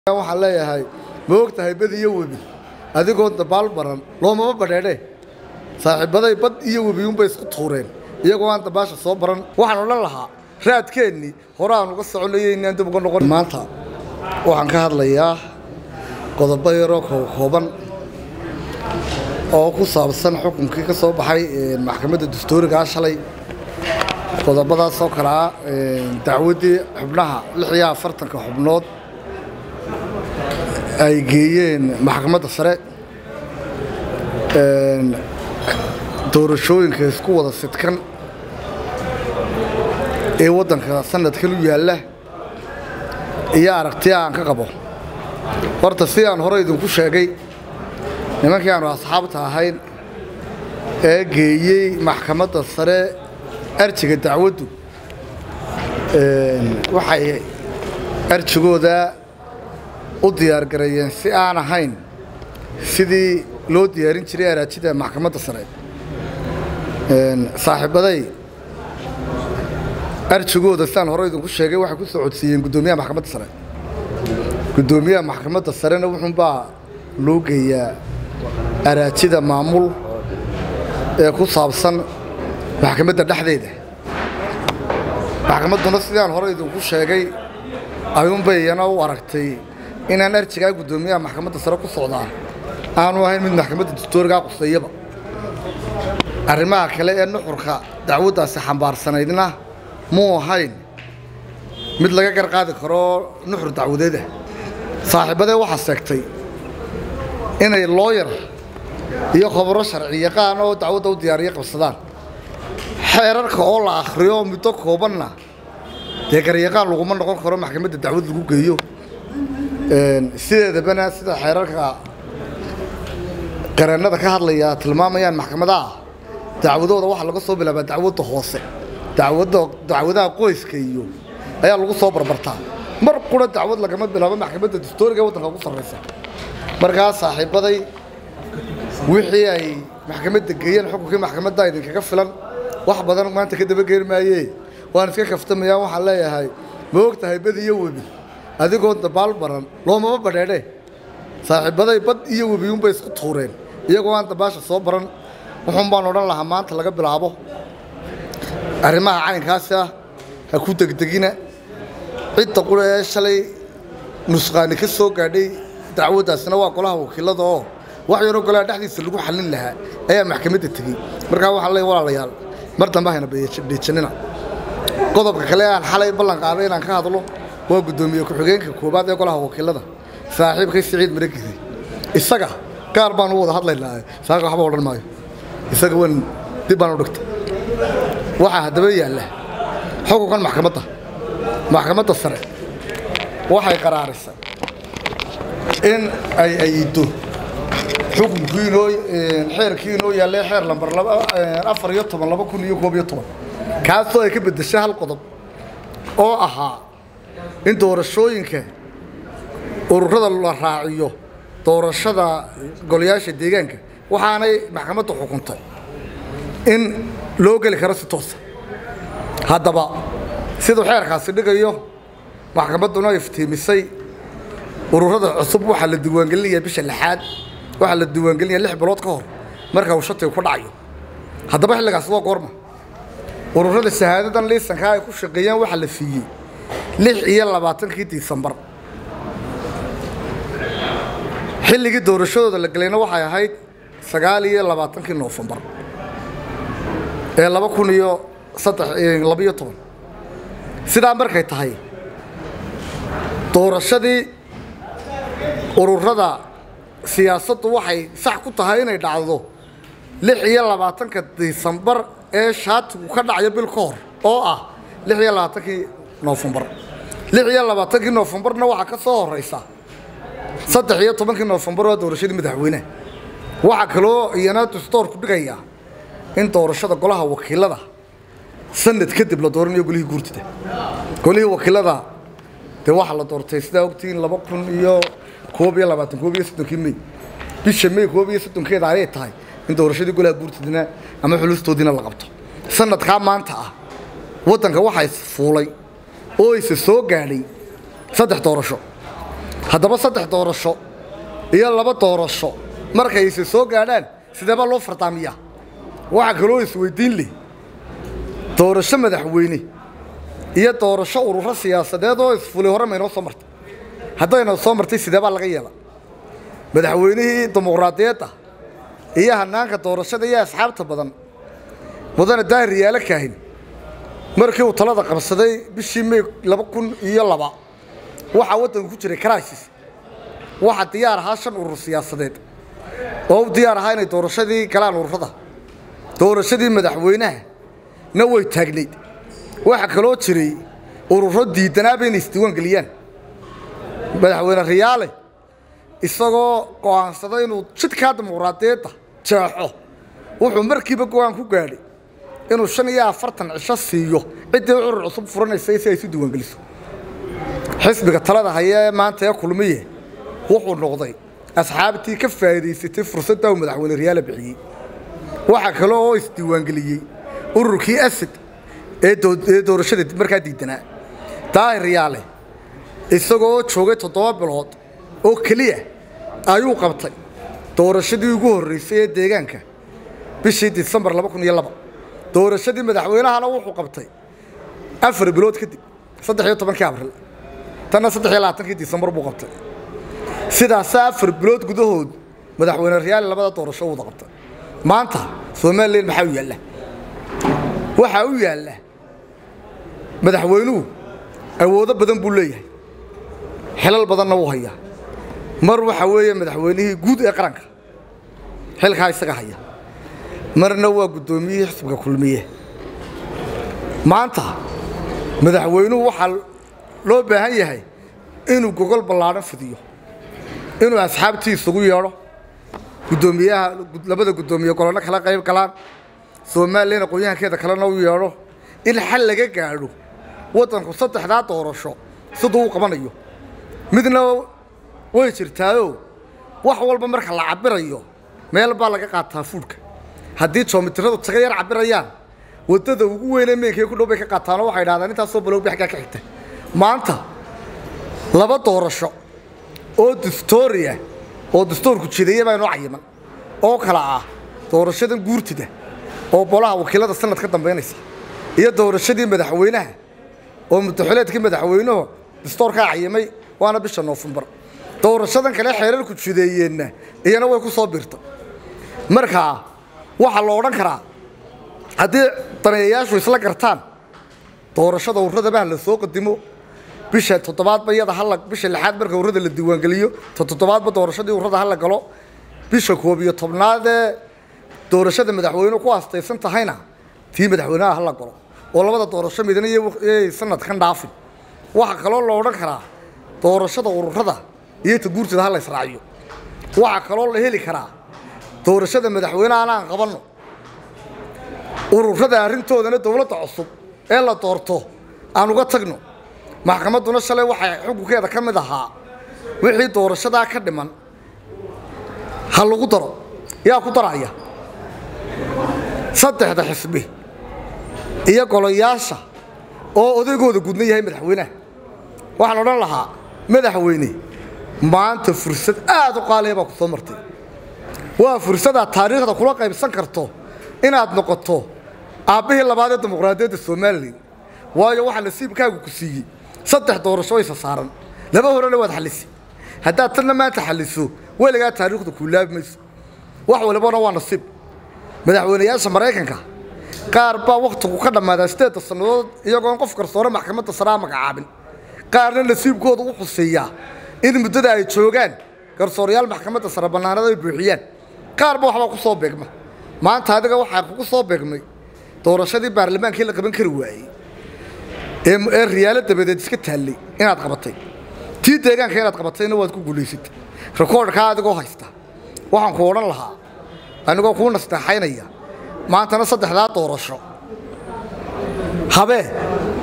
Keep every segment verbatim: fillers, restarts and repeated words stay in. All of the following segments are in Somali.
waxaan leeyahay ma ogtahay bad iyo webi adigoo dabaal baran looma badheedhe saaxiibaday bad iyo webi un bay isku tuureen iyagoo aan dabaasha soo baran waxaan odhan lahaa raadkeenni hore aan uga soconayay inaan dib uga noqon maanta waxaan ka hadlayaa qodobo yaroo kooban oo ku saabsan xukunkii ka soo baxay maxkamadda dastuuriga shalay qodobadaas oo kala ah dacwadii xubnaha lix iyo afartanka xubnood ay geeyeen maxkamadda sare doorashooyinka isku wada sidkan ee waddanka sanadkan u yaalla iyo aragtiya aan ka qabo horta si aan hore idinku sheegay nimankii aanu asxaabta ahayn ee geeyey maxkamadda sare arjiga dacwaddu waxay arjigooda u diyaar gareeyeen si aan ahayn sidii loo diyaarin jiray araajida maxkamadda sare saaxiibaday arjigooda sidaan hore idinku sheegay waxay ku soo codsiiyeen guddoomiyaha maxkamadda sare guddoomiyaha maxkamadda sarena wuxuunbaa loo geeyaa araajida maamul ee ku saabsan maxkamadda dhexdeeda maxkamadduna sidaan hore idinku sheegay ayuunbay iyana u aragtay inaan arjigaa guddoomiyaha maxkamadda sare ku socdaa aanu ahayn mid maxkamadda dastuurigaa quseeyaba arrimaha kale ee nuxurka dacwaddaasi xambaarsanaydna muu ahayn mid laga garqaadi karo nuxur dacwadeeda saaxiibadee waxaa sheegtay inay looyar iyo khobaro sharci yaqaan oo dacwadda u diyaariya qabsadaan xeerarka oo la akhriyo muddo koobanna dee garyaqaan laguma noqon karo maxkamadda dacwad lagu geeyo sideedabana sida xeerarka qareennada ka hadlaya tilmaamayaan maxkamadaha dacwadooda waxaa laga soo bilaabaa dacwadda hoose dacwadda dacwadaha qoyska iyo ayaa lagu soo barbartaa mar qura dacwad lagama bilaabo maxkamadda dastuuriga waddanka ugu sarraysa markaa saaxiibaday wixii ay maxkamadda geeyeen xukunkii maxkamadda idinkaga filan wax badan maanta ka dabageeri maayee waan iska kaftamayaa waxaan leeyahay ma ogtahay bad iyo webi adigoo dabaal baran loomama badheedhe saaxiibaday bad iyo webi un bay isku tuureen iyagoo aan dabaasha soo baran wuxuun baan odhan lahaa maanta laga bilaabo arrimaha caynkaasi ah ha ku degdegina cidda qura ee shalay nusqaani ka soo gaadhay dacwaddaasina waa golaha wakiilada oo wax yaroo golaha dhexdiisa lagu xallin lahaa ayaa maxkamadda tegey markaa waxaan leeyahay walaalayaal mar dambe hayna dhiijanina qodobka kale aan xalay ballan qaaday inaan ka hadlo waa guddoomiye ku-xigeenka koobaad ee golaha wakiilada saaxiibkay Siciid Maragiri isaga gaar baan u wada hadlaynaa saaxiib waxba odhan maayo isaga wan dib baan u dhigtay waxa hadaba yaalla xukunkan maxkamadda maxkamadda sare waxay qaraarisay in ay aydo xukunkii inoo xeerkii inoo yaallay xeer lambar afar iyo toban laba kun iyo koob iyo toban kaasoo ay ka beddeshay hal qodob oo ahaa in doorashooyinka ururada la raaciyo doorashada golayaasha deegaanka waxaanay maxkamaddu xukuntay in loo geli karo si toos haddaba siduu xeerkaasi dhigayo maxkamadduna iftiimisay ururada cusub waxaa la diiwaangelinayaa bisha lixaad waxaa la diiwaangelinayaa lix bilood ka hor marka uu shatigu ku dhacayo haddaba xilligaas waa goorma ururada shahaadadan liisanka ay ku shaqeeyaan waxaa la siiyey lix iyo labaatankii disembar xilligii doorashadooda la galayna waxay ahayd sagaal iyo labaatankii noofembar ee laba kun iyo saddex labiyo toban sidaa markay tahay doorashadii ururada siyaasaddu waxay sax ku tahay inay dhacdo lix iyo labaatanka disembar ee shaatigu ka dhacayo bil ka hor oo ah lix iyo labaatankii noofembar lix iyo labaatankii noofembarna waxaa ka soo horraysa saddex iyo tobankii noofembar waa doorashadii madaxweyneha waxaa kaloo iyana dastuurku dhigaya in doorashada golaha wakiilada sanad kadib la dooranayo golihii guurtida golihii wakiilada dee waxaa la doortay sidaa ogtiin laba kun iyo koob iyo labaatan koob iyo soddonkii may bisha may koob iyo soddonkeeda ayay tahay in doorashadii golaha guurtidina ama xulustoodiina la qabto sanadkaa maanta ah waddanka waxaa isfuulay oo isa soo gaadhay saddex doorasho haddaba saddex doorasho iyo laba doorasho markay is soo gaadhaan sideeba loo fardaamiyaa waxa kaloo isweydiin leh doorasho madaxweyne iyo doorasho ururo siyaasadeed oo isfulay hore meeno soo martay haddayna soo martay sideeba laga yeelaa madaxweynihii dimuqraadiyadda iyo hanaanka doorashada iyo asxaabta badan mudane daahir yaala kaahin markii uu talada qabsaday bishii May laba kun iyo laba waxa wadanku ku jiray crisis waxa diyaar ahaa shan urur siyaasadeed oo diyaar ahaa inay doorashadii galaan ururada doorashadii madaxweynaha na way taagneed waxa kaloo jiray ururo diidanaa in isdiiwaan galiyaan madaxweyne riyaale isagoo go'aansaday inuu jidka dimuqraadiyadda jeexo wuxuu markiiba go'aan ku gaadhay inuu shan iyo afartan cisho siiyo cidii urur cusub furanaysa si ay si diiwaan galiso xisbiga talada haya maanta ee kulmiye wuxuu noqday asxaabtii ka faa'iideysatay fursadda uu madaxweyne riyaale bixiyay waxa kale oo isdiiwaan galiyay ururkii asad ee doorashada markaa diidanaa daahir riyaale isagoo joogay toddoba bilood oo kaliya ayuu qabtay doorashadii ugu horeysay ee deegaanka bishii December laba kun iyo laba doorashadii madaxweynahana wuxuu qabtay afar bilood kadib saddex iyo toban Abriil tan saddex iyo labaatan December buu qabtay sidaas afar bilood gudahood madaxweyne riyaal labada doorasho uu qabtay maanta Soomaaliland maxaa u yaala waxa uu yaala madaxweynuhu awoodo badan buu leeyahay xilal badanna uu hayaa mar waxa weeye madaxweynihii guud ee qaranka xilka isaga haya marna waa gudoomiye xisbiga kulmiye maanta madaxweynuhu waxa loo baahan yahay inuu gogol ballaaran fidiyo inuu asxaabtiisa ugu yeero gudoomiyaha labada gudoomiye golana kala qayb galaan Soomaaliland aqoonyahankeeda kalena u yeero in xal laga gaadho wadanku saddexda doorasho sidoo uu qabanayo midna way jirtaayo wax walba marka la cabirayo meel baa laga qaataa fuulka haddii joomitiradu taga yar cabirayaan wadada ugu weyn ee meekay ku dhowbay ka qaataan waxay dhaahdaan intaas soo balowbi xaga ka xigta maanta laba doorasho oo dastuuriya oo dastuurku jideeyay baa inoo cayiman oo kala ah doorashadan guurtida oo bolaha wakiilada sanad ka dambeynaysa iyo doorashadii madaxweynaha oo madaxweynaha madaxweynuhu dastuurka cayimay waana bisha November doorashadan kale xeerarku jideeyeenna iyana way ku soo birta marka waxa la oran karaa haddii tanayaashu isla gartaan doorashada ururada baa la soo qadimo bisha toddobaad bayada hal bisha lixaad marka ururada la diiwaan galiyo toddobaad ba doorashadii ururada hal galo bisha koob iyo tobnaad doorashada madaxweynuhu ku aastaysan tahayna tii madaxweynaha hal galo oo labada doorasho midna iyo sanadkan dhaafin waxa kale oo la oran karaa doorashada ururada iyo guurtida hal israaciyo waxa kale oo la heli karaa doorashada madaxweynaha aan qabanno ururada arintoodana dawladda cusub ee la doorto aan uga tagno maxkamaduna shalay waxay xukunkeeda ka mid ahaa wixii doorashada ka dhiman hal lagu daro yaa ku daraya saddexda xisbi iyo golayaasha oo odaygooda gudna yahay madaxweynaha waxaan odhan lahaa madaxweyne maanta fursad aad u qaali ah ku soo martay waa fursada taariikhda kula qaybsan karto inaad noqoto aabihii labaad ee dimuqraadiyadda Soomaaliland waayo waxa nasiibkaagu ku siiyay saddex doorasho ay saaran laba horena waad xalisay hadda tan maanta xaliso weliga taariikhdu ku laabmayso wax walba waa nasiib madaxweynayaasha Mareykanka qaar baa waqtigu ka dhamaaday sideed sanadood iyagoo qof karsoore maxkamadda sare magacaabin qaarna nasiibkoodu u xuseeyaa in muddada ay joogaan garsoorayaal maxkamadda sare banaanada ay buuxiyaan qaar baa waxba ku soo beegma maanta adiga waxa ku soo beegmay doorashadii baarlamaankii la qaban kari waayay ee riyaalo dabadeed iska taallay inaad qabatay tii deegaanka inaad qabatayna waad ku guuleysatay rekoorka adigoo haysta waxaan ku oran lahaa anigoo ku nastaxaynaya maantana saddexda doorasho habee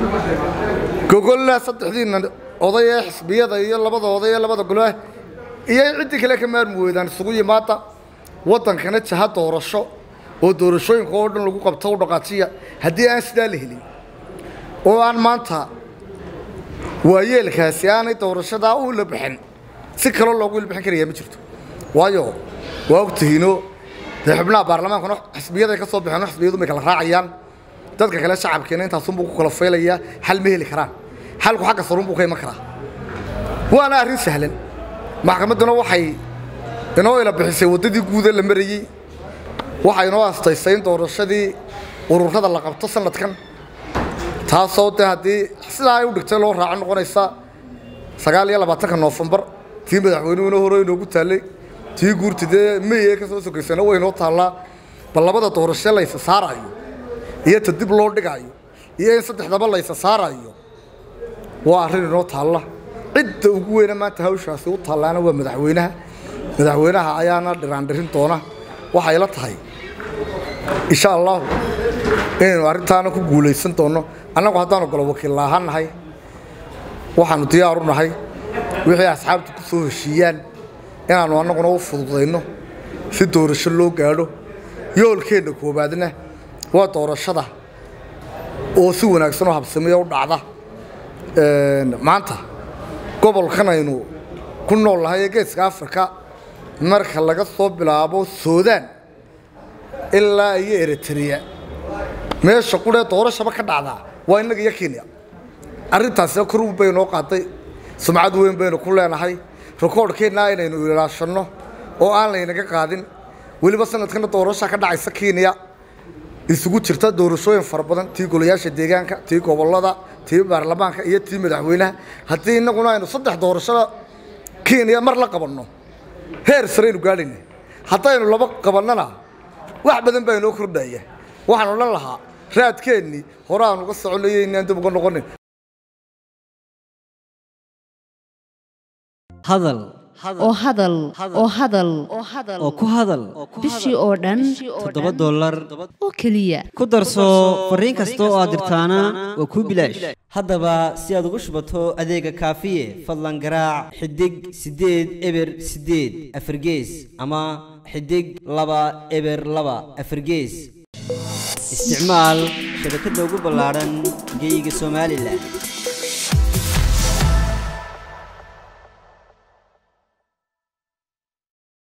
gogolla saddexdiina oday xisbiyada iyo labada oday ee labada golaha iyo cidii kale ka maarmuudaan isugu yimaada wadankana jaha doorasho oo doorashooyinka oo dhan lagu qabto u dhaqaajiya haddii aan sidaa la helin oo aan maanta waayeelkaasi aanay doorashada u la bixin si kale loogu ilbixin karayaa ma jirto waayo waa ogtihiino xubnaha baarlamaankuna xisbiyada ka soo baxeen xisbiyadu ma kala raacayaan dadka kale shacabkeena intaas uu ku kala feelaya hal ma heli karaan halku xagga sarun buu ka iman karaa waana arrin sahlan maxkamadduna waxay inoo ila bixisay wadadii guud ee la marayay waxay inoo aastaysayn doorashadii ururada la qabto sanadkan taasoo hadii sidaa ay u dhigtay loo raacan noqonaysa sagaal iyo labaatanka Noofambar tii madaxweynuhu hore inoogu taalay tii guurtidee May ka soo sokeysana way inoo taalaa bal labada doorasho la isa saarayo iyo dib loo dhigayo iyo in saddexdaba la isa saarayo waa arrin inoo taala cidda ugu weyn maanta hawshaasi u taalaana waa madaxweynaha madaxweynaha ayaana dhiraan dhirin doona waxay la tahay insha Allah in arrintaana ku guuleysan doono annagu haddaan golo wakiil lahaanahay waxaanu diyaar u nahay wixii asxaabtu ku soo heshiiyaan inaanu annaguna u fududeyno si doorasho loo gaadho yoolkeena koobaadna waa doorashada oo si wanaagsan oo habsamiyo u dhacda een maanta gobolkan aynu ku noolahay geeska Afrika marka laga soo bilaabo Suudaan ilaa iyo Eritrea meesha qudhe doorashaba ka dhacda waa inaga iyo Kenya arrintaas kor u bayno qaaday sumcad weyn baynu ku leenahay rekoorkeena inaynu ilaashano oo aan la inaga qaadin waliba sanadkan doorasho ka dhacaysa Kenya isugu jirta doorashooyin far badan tii golayaasha deegaanka tii gobolada tii baarlamaanka iyo tii madaxweynaha hadii inaguna aynu saddex doorasho Kenya mar la qabanno heer sareynu gaadhinay hadaynu laba qabanana wax badan baa inoo kordhaya waxaan oran lahaa raadkeeni horaan uga soconayay inaan dib uga noqonin hadal oo hadal oo hadal oo ku hadal bishii oo dhan toddoba dollar oo kaliya ku darso fariin kasta oo aad dirtaana waa ku bilaash haddaba si aad ugu shubato adeega kaafiye fadlan garaac xidig sideed eber sideed afargees ama xidig laba eber laba afargees isticmaal shabakadda ugu ballaaran geyga Soomaaliland